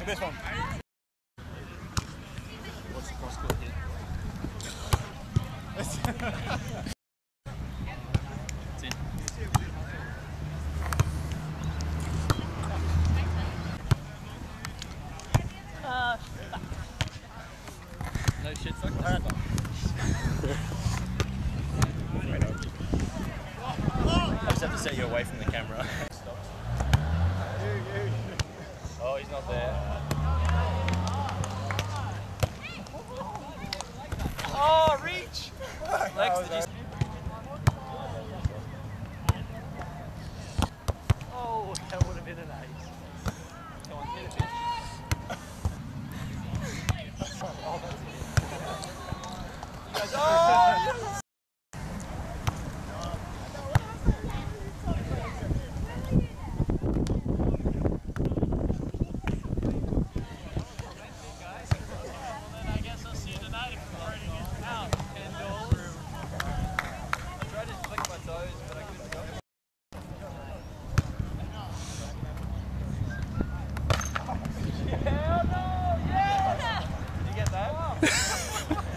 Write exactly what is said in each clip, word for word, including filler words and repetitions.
Look at this one. What's the cross court hit? It's in. Uh, no shit, suck that. I just have to set you away from the camera. Oh, he's not there. Oh, reach! Lex, did you... Oh, that would have been an ace. Come on, hit it, bitch. Oh, that's it. You guys, oh, yes!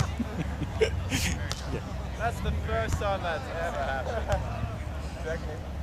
That's the first time that's ever happened.